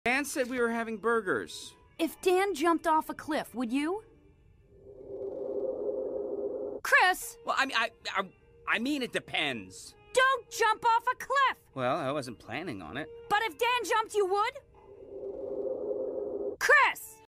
Dan said we were having burgers. If Dan jumped off a cliff, would you? Chris! Well, I mean it depends. Don't jump off a cliff! Well, I wasn't planning on it. But if Dan jumped, you would? Chris!